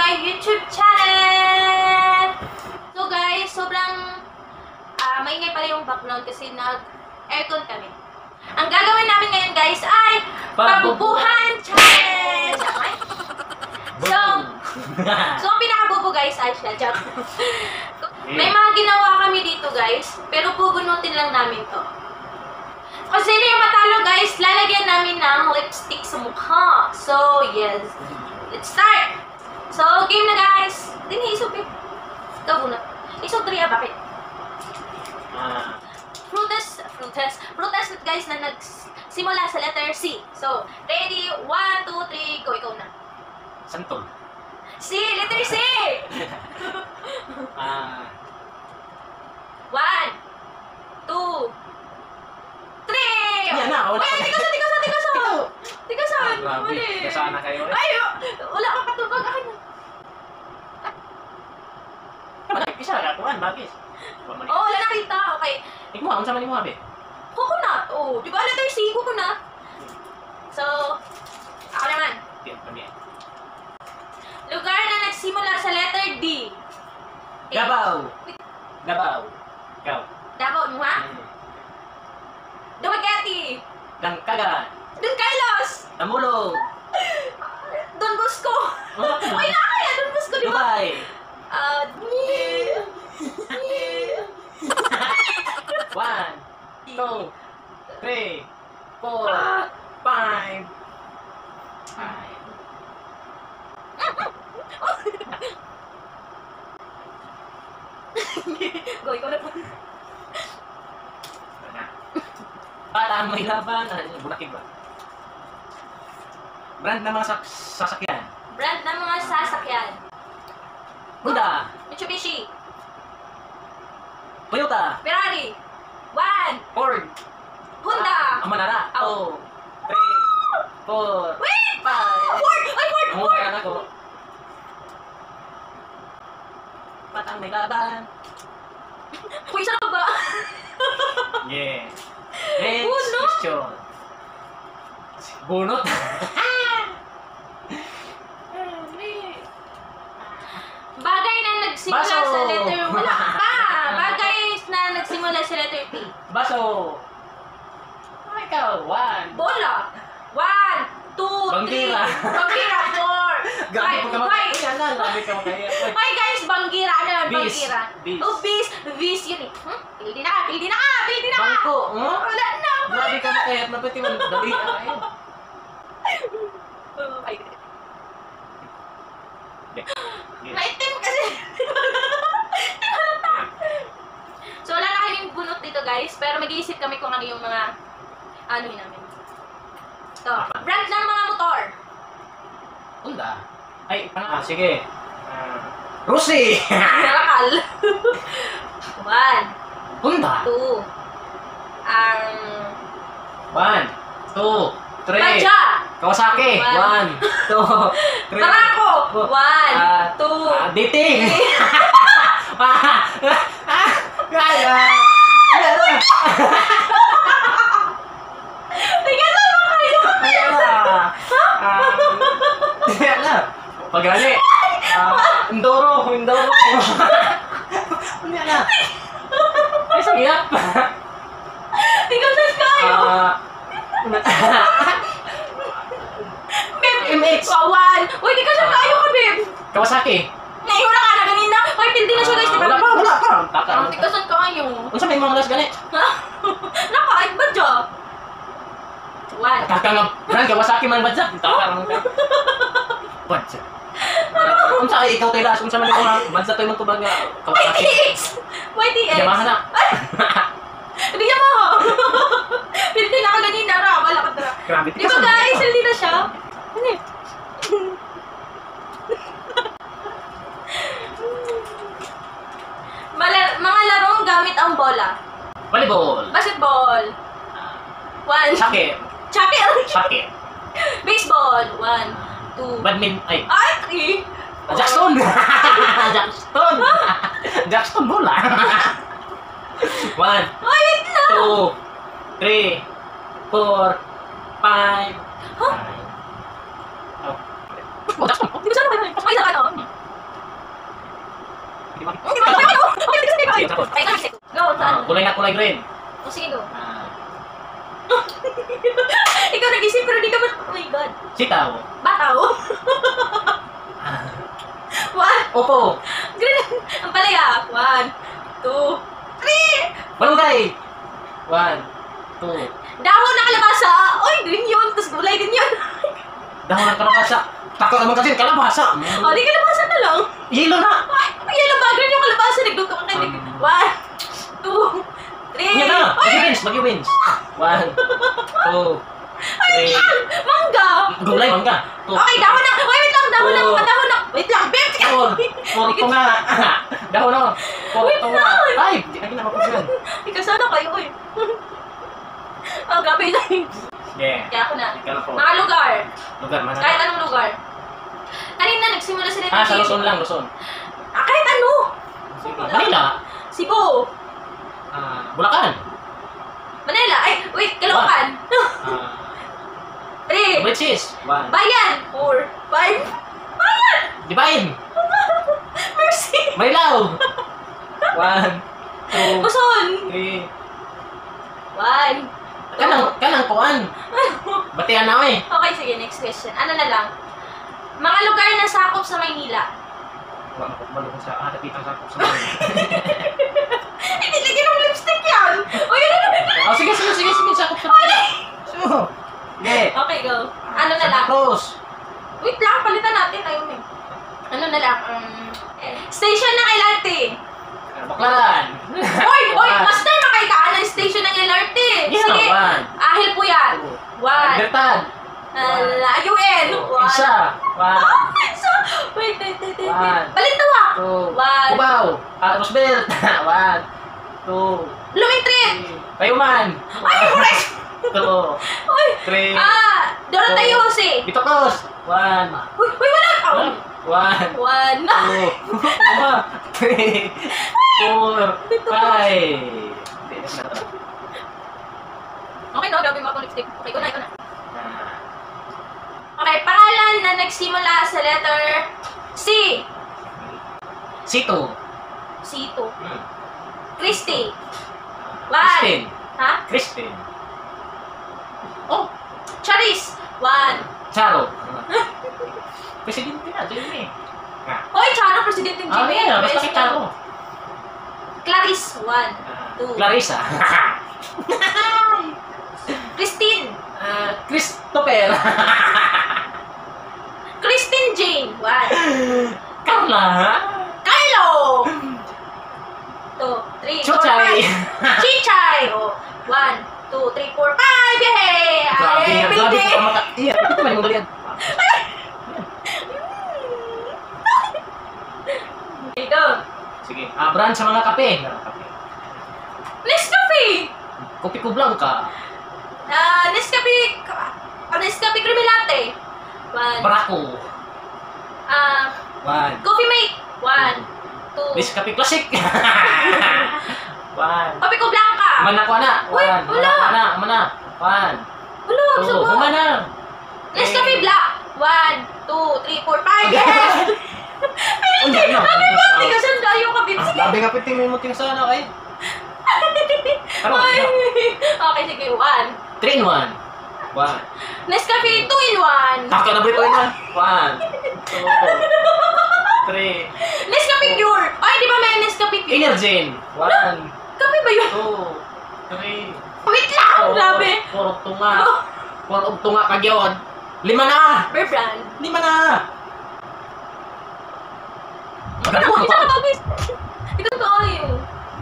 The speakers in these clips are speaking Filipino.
my YouTube channel! So guys, sobrang maingay pala yung background kasi nag-aircon kami. Ang gagawin namin ngayon guys ay Pabubuhan Challenge! Okay? So ang pinakabubo guys ay siya. Joke. May mga ginawa kami dito guys, pero bubunutin lang namin to. Kung sino yung matalo guys, lalagyan namin ng lipstick sa mukha. So yes, let's start! So game na guys. Hindi isog eh. Ikaw muna. Isog 3 bakit? Frutas guys na nagsimula sa letter C. So, ready? 1, 2, 3, go. Ikaw na. Santol. C! Letter C! 1, 2, 3! Yan na, wala. Ay, tigasan! Tigasan! Grabe, kasana kayo eh. Ay, wala ka katubag. Akin na. Isa ka, kuhan, bakit? Oh, wala nakita. Okay. Ikaw, ang sama ni mo, abi? Coconut. Oh, di ba letter C? Coconut. So, ako naman. Lugar na nagsimula sa letter D. Davao. Davao. Ikaw. Davao mo ha? Dumaguete. Dangkagan. Don Carlos. Namulog. Don Bosco. Ay, nakakaya Don Bosco, di ba? Dubai. 1, 2, 3, 4, 5. Go, ikaw na po. Para may laban. Bulakid ba? Brand ng mga sasakyan. Brand ng mga sasakyan. Honda. Mitsubishi. Toyota. Ferrari. 1. Ford. Honda. Amanara. 2, 3, 4, Wait! 5. Ford! Ay, Ford! Ang Ford! ako. Patang may laban. Uy, sarap ba? Yeah. Next Bunot? question. Bunot. Bagay na nagsimula Baso. sa letter... Wala pa! Bagay na nagsimula sa letter P. Baso. Ikaw. 1. Bola. 1, 2, Bangira. 3. Bangira. 4. Gabi po ka makaya. Wait. Yan na. Gabi ka makaya. Hi guys, bangira na yun. Bis. Bangira. Bis. Oh, bis. Bis yun eh. Pildi na ka. Pildi na ka. Pildi na ka. Bangko. Wala na. Grabe ka makaya. Napati mo. Dali ka kayo. Ay, Yes. naitim kasi. So wala na kaming bunot dito guys, pero mag-iisip kami kung ano yung mga ano yun namin. Ito, brand ng mga motor. Honda. Ay, sige. Rusi. Rakal. 1, Honda. 2, 1, 2, 3. Badja. Kawasaki. 1, 2, 3. Barako. 1, 2, Dating. Kaya. Tingnan mo kayo. Kaya na. Pagali. Indoro. Kaya na. Ay, sagiyap. Tingnan mo kayo. MX. 1. Uy, di ka siya kayo ka, babe. Kawasaki. Naihula ka na ganina. Uy, pildi na siya guys. Diba? Wala pa. Taka. Di ka saan kayo. Unsa may mga malas gani? Ha? Nakaait ba dyan? 1. Taka nga. Brand Kawasaki man ba dyan? Taka lang ka. Badja. Unsa ay ikaw tayo laas? Unsa man ikaw nga? Badja tayo man tubag nga. Kawasaki. YTX! YTX! Yamaha na. Hindi niya mo! Pildi na ka ganina. Wala ka tara. Grabe. Di ba guys? Hindi na siya. Ano eh? Mga larong gamit ang bola. Volleyball. Basketball. 1. Sake. Chaki. Sake. Baseball. 1, 2. Badminton. Ay. Ay, 3. Jackson. Jackson. Jackson bola. 1, Ay, wait lang. 2, 3, 4, 5. Huh? Oh. Di ba sana ba yun? Ay, isa ka, ano? kulay na kulay green. O sige, go. Ah, Ikaw nag-isip pero di ka ba... Oh my God. sitaw. Bataw. Ah, One. opo. Green. Ang palaya. 1, 2, 3. Malunggay. 1, 2. Dahon ng kalabasa. Oy, green yun. Tapos gulay din yun. Dahon ng kalabasa. Tako naman kasi kalabasa. O, di kalabasa na lang. Yelo na. Ay, yellow ba? Green yung kalabasa. Nagluto ka kayo. 1, 2, 3. Yan na. Oy! Mag-wins. Mag-wins. 1, 2, Ay, yan! Mangga! Gulay, mangga. 2, Okay, dahon na. Wait lang, dahon na. Dahon na. Wait lang, bet! 4 tunga. Dahon na. 4 tunga. 5. Di na ginamapos yan. Ikasana kayo, oy. Oh, gabi na. Yeah. Kaya ako na. Ikaw na po. Mga lugar. Lugar, mana? Kahit anong lugar. Kanina, nagsimula sila. Ah, sa Luzon lang, Luzon. Kahit ano. Sige. Manila. Cebu. Bulacan. Manila. Ay, wait, Caloocan. 3. British. 1. Bayan. 4, 5. Bayan! Dibain. Mercy! Marilao. 1, 2, Quezon! 3. 1. Kanang kuan. Batian na eh. Okay, sige, next question. Ano na lang? Mga lugar na sakop sa Maynila. Malukong sa pitang sakop sa mga. Hindi, lagyan ng lipstick yan! O, yun, Oh, sige, sakop sa mga. So, okay. Okay, go. Ano na lang? Santa Cruz. Wait lang, palitan natin. Ayun eh. Ano na lang? Station ng LRT. Baklaran. Hoy! Master, makaikaan ng station ng LRT. Sige. Yeah, 1. Ahil po yan. 1. Libertad. UN. 1. Isa. 1. Isa. Wait. One. Balintawak. 2. 1. Cubao. Roosevelt. 1, 2, Lumintrit. 3. Tayuman. Ay, correct. 2, Uy. 3. Doroteo Jose. Pitocos. 1. Uy, wala. 1, 1. 2, 3, 4, 5. Okay, no? Gawin mo ako lipstick. Okay, ko na. Okay, pangalan na nagsimula sa letter C. Sito. C2. Christy. 1. Christine. Ha? Christine. Oh. Charis. 1. Charo. Presidente na, Jimmy. Hoy, Charo, Presidente ng Jimmy. Ah, basta kay Charo. Clarice. 1, 2. Clarissa. Christine. Christopher. Christine Jane. 1. Carla. Kylo. 2, 3, 4, Chuchay. 5. Chichay. 1, 2, 3, 4, 5. Yay! Grabe, Ay, grabe pwede. ko maka... Iya, ito ba yung galian? Okay, go. Sige, brand sa mga kape. Nescafe. Kopi ko blanca. Nescafe Creamy Latte. 1. Barako. 1. Coffee Mate. 1, 2. Nescafe Classic. 1. Coffee Ko Blanca. Mana ko na. 1. Uy, wala. Mana. 1. Wala, 2. sabi. Mana. Nescafe Black. 1, 2, 3, 4, 5. Yes! Hindi na. Hindi ka saan tayo kabit. Sige. Grabe nga piting mo ting sana kay. Ano? Ay. Okay, sige. 1. 3 in 1. 1. Nescafe 2 in 1. Taka na brito na. 1. 2. 3. Nescafe Pure. Ay, di ba may Nescafe Pure? Energen. 1. Kape ba yun? 2. 3. Wait lang. Grabe. 4 tunga. 4 tunga kagyon. 5 na. Per brand. 5 na. Isa ka bagis. Ikaw to yun.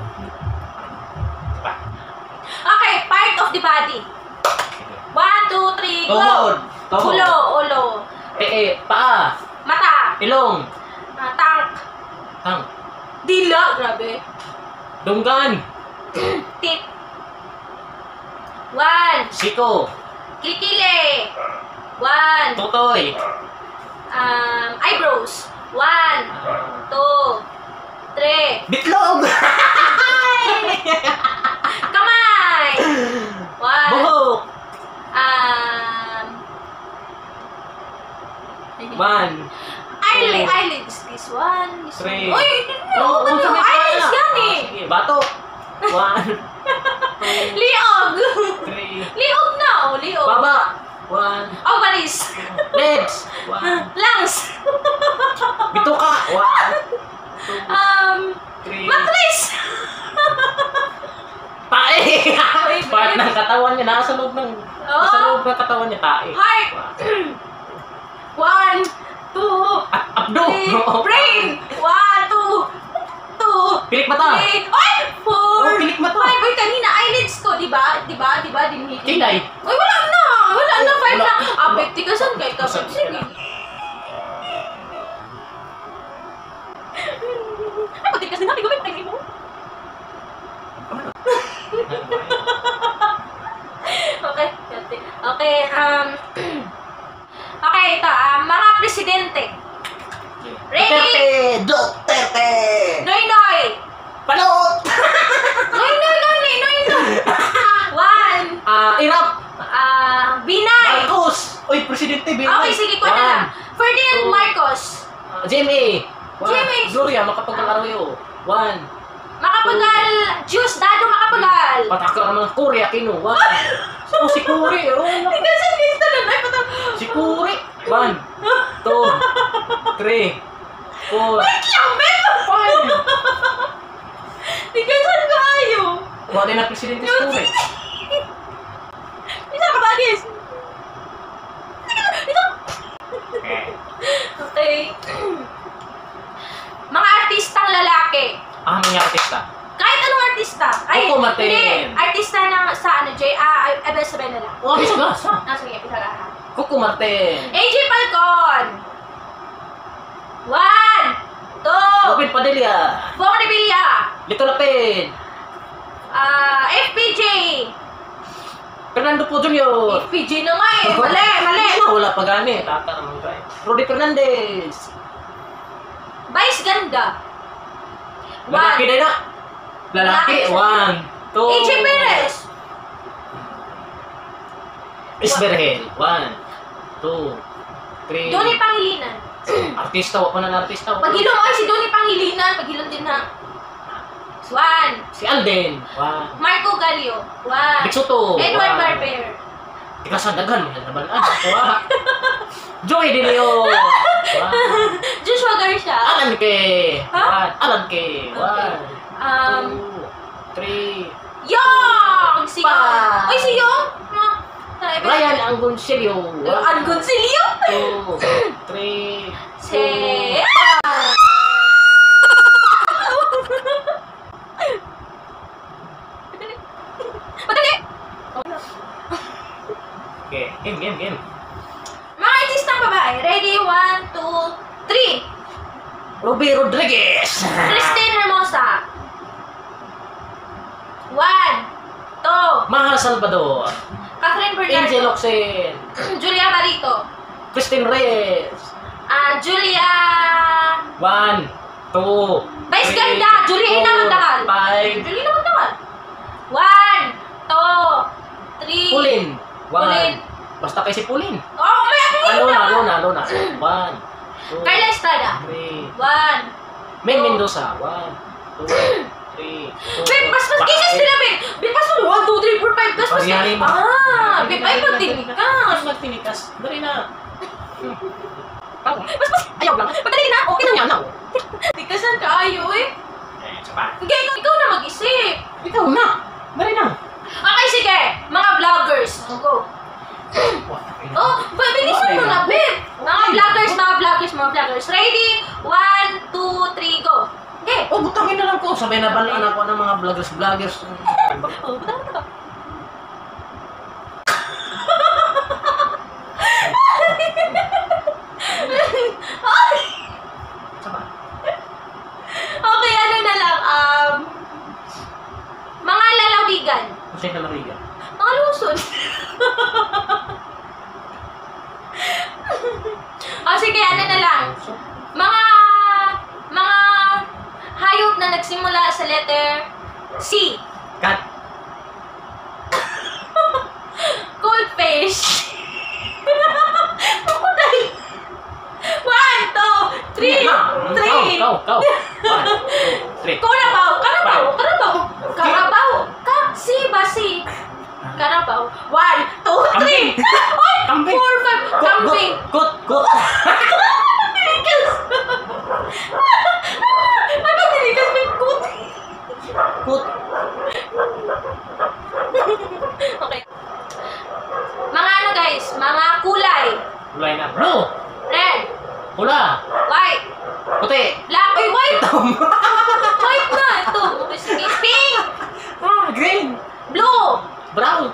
Okay, part of the body. 1, 2, 3, go. Tuhod. Ulo. Paa. Mata. Ilong. Tank. Tang. Dila. Grabe. Dunggan. Tip. 1. Siko. Kilikili. 1. Tutoy. Eyebrows. 1, 2, 3. Bitlog. Kamay. 1. Buhok. 1. Eyelids. This one. This Three. one. Uy, Oh, eyelids yan eh. Sige, batok. 1, 2, Liog! 3. Liog na, oh, liog. Baba. 1. Ovaries. Legs. 1. Lungs. Bituka. 1, 2, 3. Matris. Tae! Part ng katawan niya. Nasa loob ng katawan niya. Tae. Heart. 1, 2, Abdo! 3. Brain. 1, 2, 2. Pilik mata! 3. Ay! 4. Oh, pilik mata! 5. Uy, kanina eyelids ko, di ba? Dinhili. Kilay! Uy, wala na! 5 na! Wala. 50 ka saan kay kapag. Sige. Ay, pati kasi natin gawin tayo mo. Okay. Okay, ito. Mga presidente. Ready? Duterte! Noy! Palot! Noy! 1. Irap! Binay. Marcos! Uy, Presidente Binay! Okay, sige, kuha na lang. Ferdinand Two. Marcos. Jimmy! Jimmy. Gloria, makapagkalaroyo. 1. Makapagal. Juice, Dado Makapagal. Patakal naman. Kuri, Aquino. 1. Oh, si Kuri. Tingnan sa lista na na. Si Kuri. 1, 2, 3, 4, Wait lang, men! 5. Tingnan saan ka ayo. Wala na Presidente si Kuri. Isa ka ba, Agis? Isa. Okay. Mga artistang lalaki. Mga artista. Kahit anong artista. Coco Martin. Hindi. Artista na sa ano, sabihin na lang. Bisa gasa. Sige, isa ka. Coco Martin. AJ Falcon. 1, 2. Robin Padilla. Buong Revilla. Lito Lapid. FPJ. Fernando Po Jr. FPJ na nga eh. Mali. Wala pa gani. Tata naman kayo. Rudy Fernandez. Vice Ganda. Lalaki 1. na na. Lalaki. Lalaki. 1, 2. AJ Perez. Isberhel. 1, 2, 3. Donnie Pangilinan. Artista. Wala pa na artista. Paghilom ay si Donnie Pangilinan. Paghilom din na. 1. Si Alden. 1. Marco Gallio. 1. Big Soto. Edward 1. Barber. Tika sa dagan. Nabalaan. 2. Joey De Leon. 1. Joshua Garcia. Alan K. Ha? 1. Alan K. 1, 2, 3. Yong! Si Yong. Pa. Uy, si Yong. Ryan Angoncillo. 1, Angoncillo. 2, 3. Si... Madali! Okay. Game. Mga artistang babae. Ready? 1, 2, 3. Ruby Rodriguez. Christine Hermosa. 1, 2. Mahal Salvador. Catherine Angel Bernardo. Oxen. Julia Barito. Christine Reyes. Julia... 1, 2. Vice Ganda. Julia Ina Mandagal. 5. Julia Ina Mandagal. 1, 2, 3. Pulin. Pulin. 1. Basta kay si Pulin. Oh, may ako Lona. 1, 2, Carla Estrada. 3. 1. Meng Mendoza. 1, 2, 3. Wait, paspas kisses nila, Ben. Ben, paspas mo. 1, 2, 3, 4, 5. Paspas Pagyari mo. Ben, 5 magtinikas. Magtinikas. Dali na. Paspas. Ayaw lang. Madali na. Okay na yan. Yan na. Tikasan ka, ayo eh. Sapa. Sige, ikaw na mag-isip. Ikaw na. Dali na. Okay, sige. Mga vloggers. Go. Oh, bilisan mo na, Ben. Mga vloggers. Ready? 1, 2, 3, go. Okay. Oh, butangin na lang ko. Sabay na balaan ako ng mga vloggers. Oh, butang ka. Sapa. Okay, ano na lang. Mga lalawigan. Masay na mariga. Mga Luzon. Sige, ano na lang. Mga hayop na nagsimula sa letter C. Cut. Goldfish. Crocodile. 1, 2, 3. Kau. 1, 2, 3. Karabaw. Karabaw. 1, 2, 3. Ay! Kambing. 4, 5. Kambing. Gut. Tinikas. Ay, ba't tinikas may kut? Gut. Okay. Mga ano guys, mga kulay. Kulay na. Blue. Red, Pula. white, Puti. black. Uy, white! Itom. White na! Ito. Okay, sige. Pink, Green. blue, Brown.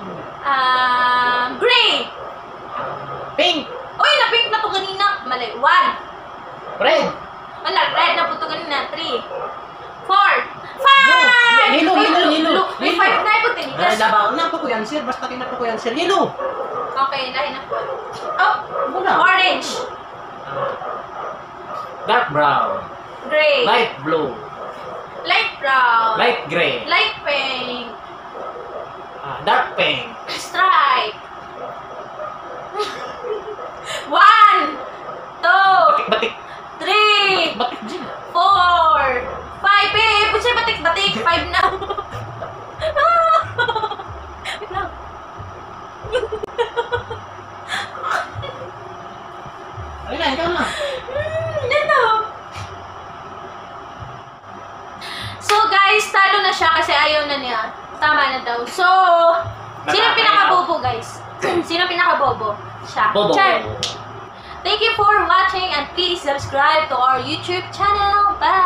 gray. Pink. Uy, na-pink na to kanina. Mali. 1. Red. Wala, red na po to kanina. 3, 4, 5! Yellow. May 5 na po tinigas. Labaw na po ko yan, sir. Basta kin na po ko yan, sir. Yellow. Okay, lahi na po. Oh, Wala. orange, Dark brown. gray, Light blue. light brown, Light gray. light pink, Dark pink. stripe. 1, 2, Batik. 3, Batik din. 4, 5. Eh, puso batik-batik. 5 na. Wait lang. Ayun na, ikaw na. Yan na. So guys, talo na siya kasi ayaw na niya. Tama na daw. So, sino pinakabobo guys? Sino pinakabobo? Siya. Bobo. Char. Thank you for watching and please subscribe to our YouTube channel. Bye!